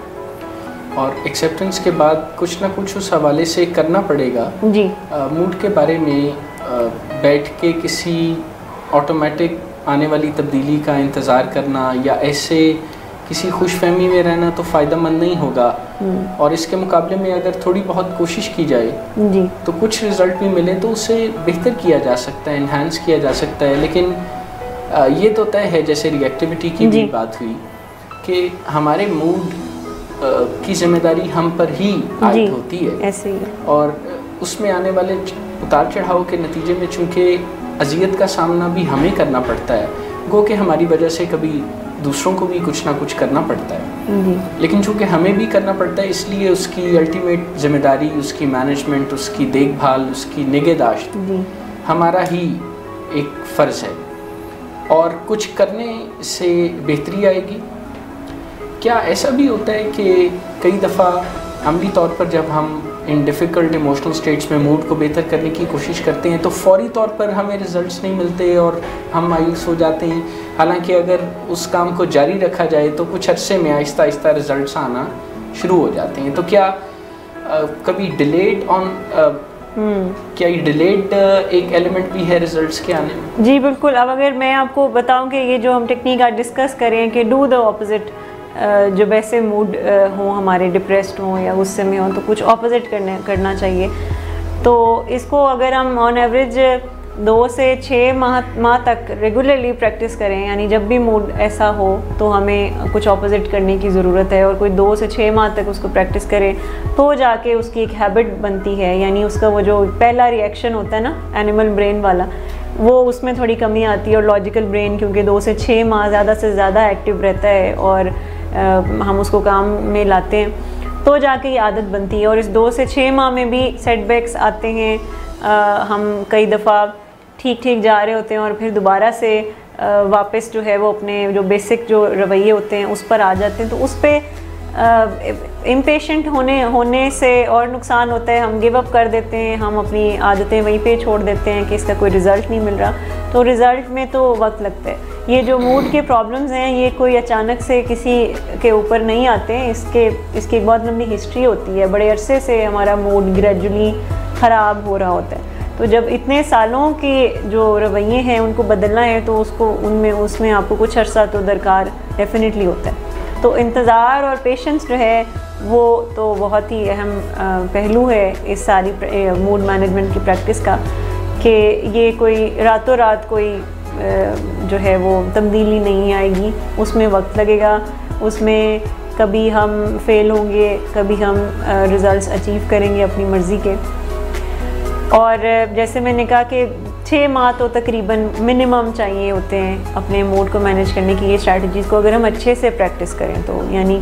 है। और एक्सेप्टेंस के बाद कुछ ना कुछ उस हवाले से करना पड़ेगा। जी, मूड के बारे में आ, बैठ के किसी ऑटोमेटिक आने वाली तब्दीली का इंतज़ार करना या ऐसे किसी खुशफहमी में रहना तो फ़ायदा मंद नहीं होगा। और इसके मुकाबले में अगर थोड़ी बहुत कोशिश की जाए जी, तो कुछ रिज़ल्ट भी मिले तो उसे बेहतर किया जा सकता है, इन्हांस किया जा सकता है। लेकिन आ, ये तो तय है, जैसे रिएक्टिविटी की भी बात हुई, कि हमारे मूड की जिम्मेदारी हम पर ही आयद होती है। ऐसे ही। और उसमें आने वाले उतार चढ़ाव के नतीजे में चूँकि अजियत का सामना भी हमें करना पड़ता है, गो कि हमारी वजह से कभी दूसरों को भी कुछ ना कुछ करना पड़ता है, लेकिन चूँकि हमें भी करना पड़ता है इसलिए उसकी अल्टीमेट जिम्मेदारी, उसकी मैनेजमेंट, उसकी देखभाल, उसकी निगहदाश्त हमारा ही एक फ़र्ज़ है। और कुछ करने से बेहतरी आएगी। क्या ऐसा भी होता है कि कई दफ़ा अमली तौर पर जब हम इन डिफ़िकल्ट इमोशनल स्टेट्स में मूड को बेहतर करने की कोशिश करते हैं तो फ़ौरी तौर पर हमें रिज़ल्ट्स नहीं मिलते और हम मायूस हो जाते हैं, हालांकि अगर उस काम को जारी रखा जाए तो कुछ अरसे में आहिस्ता आहिस्ता रिज़ल्ट्स आना शुरू हो जाते हैं। तो क्या आ, कभी डिलेड ऑन क्या ये डिलेड एक एलिमेंट भी है रिजल्ट्स के आने में? जी बिल्कुल। अब अगर मैं आपको बताऊं कि ये जो हम टेक्निक आज डिस्कस करें कि डू द ऑपोजिट, जब ऐसे मूड हो हमारे, डिप्रेस्ड हों या गुस्से में हों, तो कुछ ऑपोजिट करने करना चाहिए। तो इसको अगर हम ऑन एवरेज दो से छः माह माह तक रेगुलरली प्रैक्टिस करें, यानी जब भी मूड ऐसा हो तो हमें कुछ ऑपोजिट करने की ज़रूरत है, और कोई दो से छः माह तक उसको प्रैक्टिस करें तो जाके उसकी एक हैबिट बनती है, यानी उसका वो जो पहला रिएक्शन होता है ना एनिमल ब्रेन वाला, वो उसमें थोड़ी कमी आती है, और लॉजिकल ब्रेन क्योंकि दो से छः माह ज़्यादा से ज़्यादा एक्टिव रहता है और आ, हम उसको काम में लाते हैं तो जाके ये आदत बनती है। और इस दो से छः माह में भी सेटबैक्स आते हैं, आ, हम कई दफ़ा ठीक ठीक जा रहे होते हैं और फिर दोबारा से वापस जो है वो अपने जो बेसिक जो रवैये होते हैं उस पर आ जाते हैं। तो उस पर इम्पेशेंट होने होने से और नुकसान होता है, हम गिव अप कर देते हैं, हम अपनी आदतें वहीं पे छोड़ देते हैं कि इसका कोई रिज़ल्ट नहीं मिल रहा। तो रिज़ल्ट में तो वक्त लगता है। ये जो मूड के प्रॉब्लम्स हैं ये कोई अचानक से किसी के ऊपर नहीं आते हैं, इसके इसकी एक बहुत लंबी हिस्ट्री होती है। बड़े अरसे से हमारा मूड ग्रेजुअली ख़राब हो रहा होता है। तो जब इतने सालों के जो रवैये हैं उनको बदलना है तो उसको उनमें उसमें आपको कुछ अर्सा तो दरकार डेफिनेटली होता है। तो इंतज़ार और पेशेंस जो है वो तो बहुत ही अहम पहलू है इस सारी मूड मैनेजमेंट की प्रैक्टिस का, कि ये कोई रातों रात कोई जो है वो तब्दीली नहीं आएगी, उसमें वक्त लगेगा, उसमें कभी हम फेल होंगे, कभी हम रिज़ल्ट्स अचीव करेंगे अपनी मर्ज़ी के। और जैसे मैंने कहा कि छः माह तो तकरीबन मिनिमम चाहिए होते हैं अपने मूड को मैनेज करने की ये स्ट्रैटेजीज़ को, अगर हम अच्छे से प्रैक्टिस करें तो। यानी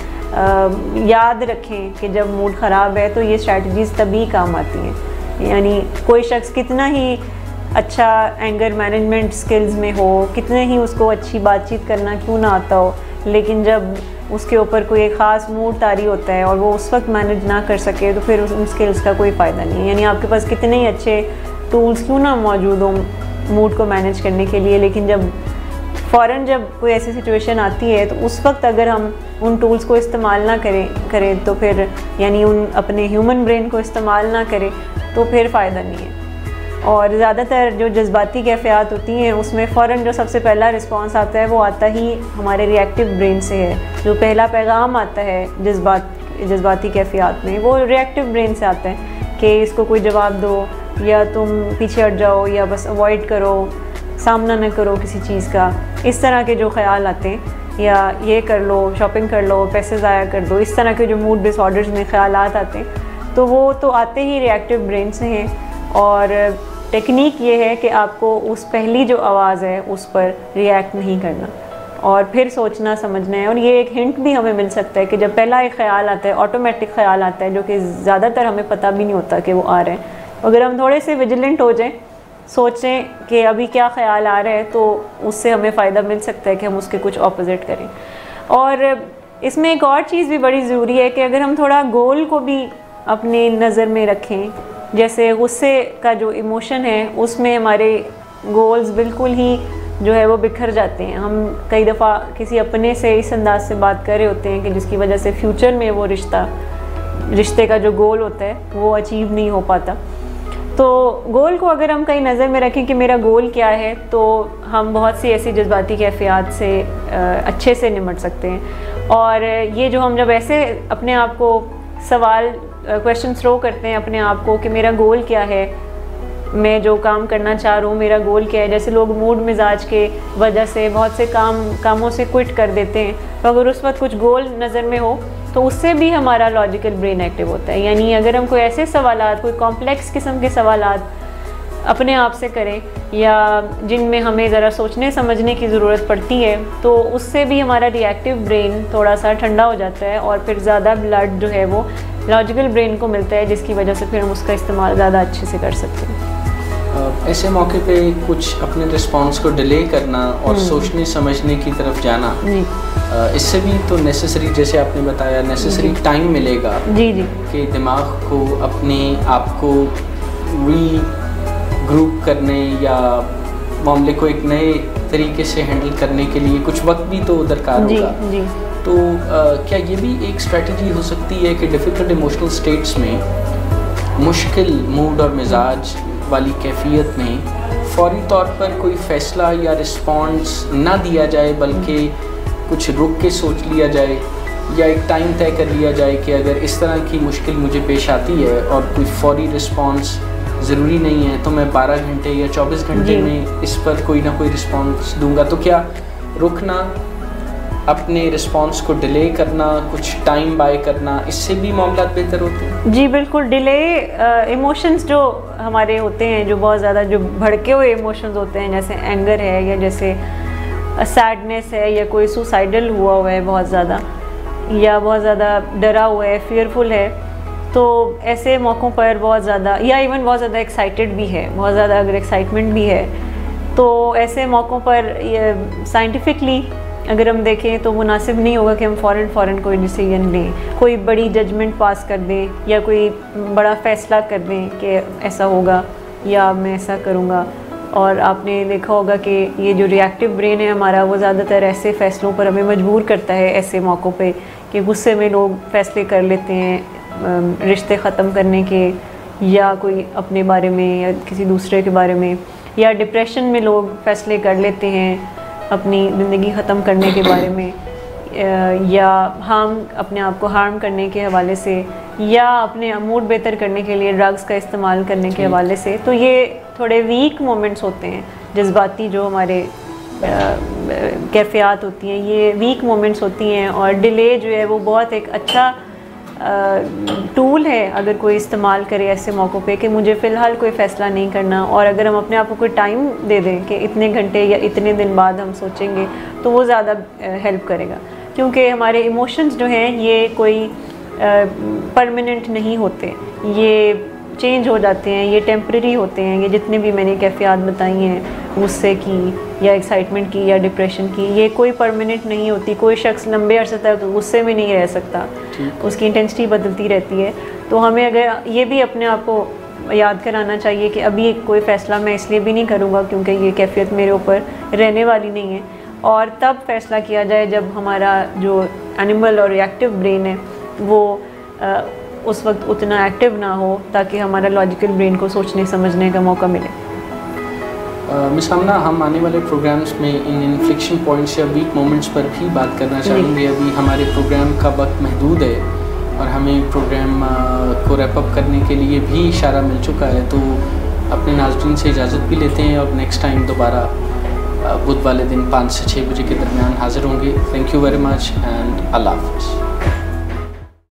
कि याद रखें कि जब मूड ख़राब है तो ये स्ट्रैटेजीज़ तभी काम आती हैं। यानी कोई शख्स कितना ही अच्छा एंगर मैनेजमेंट स्किल्स में हो, कितने ही उसको अच्छी बातचीत करना क्यों ना आता हो, लेकिन जब उसके ऊपर कोई एक ख़ास मूड तारी होता है और वो उस वक्त मैनेज ना कर सके तो फिर उन स्किल्स का कोई फ़ायदा नहीं है। यानी आपके पास कितने ही अच्छे टूल्स क्यों ना मौजूद हों मूड को मैनेज करने के लिए, लेकिन जब फ़ौरन जब कोई ऐसी सिचुएशन आती है तो उस वक्त अगर हम उन टूल्स को इस्तेमाल ना करें करें तो फिर यानी उन अपने ह्यूमन ब्रेन को इस्तेमाल ना करें तो फिर फ़ायदा नहीं है। और ज़्यादातर जो जज्बाती कैफियत होती हैं उसमें फ़ौरन जो सबसे पहला रिस्पांस आता है वो आता ही हमारे रिएक्टिव ब्रेन से है। जो पहला पैगाम आता है जज्बात जज्बाती कैफियत में वो रिएक्टिव ब्रेन से आता है कि इसको कोई जवाब दो, या तुम पीछे हट जाओ, या बस अवॉइड करो, सामना न करो किसी चीज़ का। इस तरह के जो ख्याल आते हैं, या ये कर लो, शॉपिंग कर लो, पैसे ज़ाया कर दो, इस तरह के जो मूड डिसऑर्डर्स में ख्यालात आते हैं तो वो तो आते ही रिएक्टिव ब्रेन से हैं। और टेक्निक ये है कि आपको उस पहली जो आवाज़ है उस पर रिएक्ट नहीं करना और फिर सोचना समझना है। और ये एक हिंट भी हमें मिल सकता है कि जब पहला एक ख्याल आता है, ऑटोमेटिक ख्याल आता है जो कि ज़्यादातर हमें पता भी नहीं होता कि वो आ रहे हैं, अगर हम थोड़े से विजिलेंट हो जाएं, सोचें कि अभी क्या ख्याल आ रहा है, तो उससे हमें फ़ायदा मिल सकता है कि हम उसके कुछ ऑपोजिट करें। और इसमें एक और चीज़ भी बड़ी ज़रूरी है कि अगर हम थोड़ा गोल को भी अपनी नज़र में रखें, जैसे गुस्से का जो इमोशन है उसमें हमारे गोल्स बिल्कुल ही जो है वो बिखर जाते हैं। हम कई दफ़ा किसी अपने से इस अंदाज से बात कर रहे होते हैं कि जिसकी वजह से फ्यूचर में वो रिश्ता रिश्ते का जो गोल होता है वो अचीव नहीं हो पाता। तो गोल को अगर हम कहीं नज़र में रखें कि मेरा गोल क्या है, तो हम बहुत सी ऐसी जज्बाती कैफियत से अच्छे से निमट सकते हैं। और ये जो हम जब ऐसे अपने आप को सवाल क्वेश्चन थ्रो करते हैं अपने आप को कि मेरा गोल क्या है, मैं जो काम करना चाह रहा हूँ मेरा गोल क्या है। जैसे लोग मूड मिजाज के वजह से बहुत से काम कामों से क्विट कर देते हैं, तो अगर उस वक्त कुछ गोल नज़र में हो तो उससे भी हमारा लॉजिकल ब्रेन एक्टिव होता है। यानी अगर हम कोई ऐसे सवालात, कोई कॉम्प्लेक्स किस्म के सवालात अपने आप से करें या जिनमें हमें ज़रा सोचने समझने की ज़रूरत पड़ती है, तो उससे भी हमारा रिएक्टिव ब्रेन थोड़ा सा ठंडा हो जाता है और फिर ज़्यादा ब्लड जो है वो लॉजिकल ब्रेन को मिलता है, जिसकी वजह से फिर हम उसका इस्तेमाल ज़्यादा अच्छे से कर सकते हैं। ऐसे मौके पे कुछ अपने रिस्पॉन्स को डिले करना और सोचने समझने की तरफ जाना, इससे भी तो नेसेसरी, जैसे आपने बताया, नेसेसरी टाइम मिलेगा जी जी कि दिमाग को अपने आप को री ग्रुप करने या मामले को एक नए तरीके से हैंडल करने के लिए कुछ वक्त भी तो दरकार होगा। जी। तो आ, क्या ये भी एक स्ट्रेटजी हो सकती है कि डिफ़िकल्ट इमोशनल स्टेट्स में, मुश्किल मूड और मिजाज वाली कैफियत में फौरी तौर पर कोई फ़ैसला या रिस्पॉन्स ना दिया जाए, बल्कि कुछ रुक के सोच लिया जाए या एक टाइम तय कर लिया जाए कि अगर इस तरह की मुश्किल मुझे पेश आती है और कोई फौरी रिस्पॉन्स ज़रूरी नहीं है तो मैं बारह घंटे या चौबीस घंटे में इस पर कोई ना कोई रिस्पॉन्स दूंगा। तो क्या रुकना, अपने रिस्पॉन्स को डिले करना, कुछ टाइम बाय करना, इससे भी मामला बेहतर होते हैं? जी बिल्कुल। डिले इमोशंस जो हमारे होते हैं, जो बहुत ज़्यादा जो भड़के हुए इमोशंस होते हैं, जैसे एंगर है या जैसे सैडनेस है या कोई सुसाइडल हुआ हुआ है बहुत ज़्यादा, या बहुत ज़्यादा डरा हुआ है, फियरफुल है, तो ऐसे मौक़ों पर बहुत ज़्यादा, या इवन बहुत ज़्यादा एक्साइटेड भी है, बहुत ज़्यादा अगर एक्साइटमेंट भी है, तो ऐसे मौक़ों पर साइंटिफिकली अगर हम देखें तो मुनासिब नहीं होगा कि हम फ़ौरन फ़ौरन कोई डिसीजन लें, कोई बड़ी जजमेंट पास कर दें या कोई बड़ा फ़ैसला कर दें कि ऐसा होगा या मैं ऐसा करूँगा। और आपने देखा होगा कि ये जो रिएक्टिव ब्रेन है हमारा, वो ज़्यादातर ऐसे फ़ैसलों पर हमें मजबूर करता है ऐसे मौक़ों पे कि गुस्से में लोग फ़ैसले कर लेते हैं रिश्ते ख़त्म करने के, या कोई अपने बारे में या किसी दूसरे के बारे में, या डिप्रेशन में लोग फ़ैसले कर लेते हैं अपनी ज़िंदगी ख़त्म करने के बारे में, या हार्म, अपने आप को हार्म करने के हवाले से, या अपने मूड बेहतर करने के लिए ड्रग्स का इस्तेमाल करने के हवाले से। तो ये थोड़े वीक मोमेंट्स होते हैं, जज्बाती जो हमारे कैफियत होती हैं, ये वीक मोमेंट्स होती हैं। और डिले जो है वो बहुत एक अच्छा टूल है अगर कोई इस्तेमाल करे ऐसे मौक़ों पे कि मुझे फ़िलहाल कोई फ़ैसला नहीं करना, और अगर हम अपने आप को कोई टाइम दे दें कि इतने घंटे या इतने दिन बाद हम सोचेंगे, तो वो ज़्यादा हेल्प करेगा। क्योंकि हमारे इमोशंस जो हैं ये कोई परमानेंट नहीं होते, ये चेंज हो जाते हैं, ये टेम्प्रेरी होते हैं। ये जितने भी मैंने कैफियत बताई हैं, गुस्से की या एक्साइटमेंट की या डिप्रेशन की, ये कोई परमानेंट नहीं होती। कोई शख्स लंबे अरसे तक गुस्से में नहीं रह सकता, उसकी इंटेंसिटी बदलती रहती है। तो हमें अगर ये भी अपने आप को याद कराना चाहिए कि अभी कोई फ़ैसला मैं इसलिए भी नहीं करूँगा क्योंकि ये कैफियत मेरे ऊपर रहने वाली नहीं है, और तब फ़ैसला किया जाए जब हमारा जो एनिमल और रिएक्टिव ब्रेन है वो आ, उस वक्त उतना एक्टिव ना हो, ताकि हमारा लॉजिकल ब्रेन को सोचने समझने का मौका मिले। मिस आमना, हम आने वाले प्रोग्राम्स में इन इन्फ्लेक्शन पॉइंट्स या वीक मोमेंट्स पर भी बात करना चाहेंगे। अभी हमारे प्रोग्राम का वक्त महदूद है और हमें प्रोग्राम को रैप अप करने के लिए भी इशारा मिल चुका है, तो अपने नाज़रीन से इजाज़त भी लेते हैं और नेक्स्ट टाइम दोबारा बुध वाले दिन पाँच से छः बजे के दरमियान हाज़िर होंगे। Thank you very much and अल्लाह हाफ़िज़।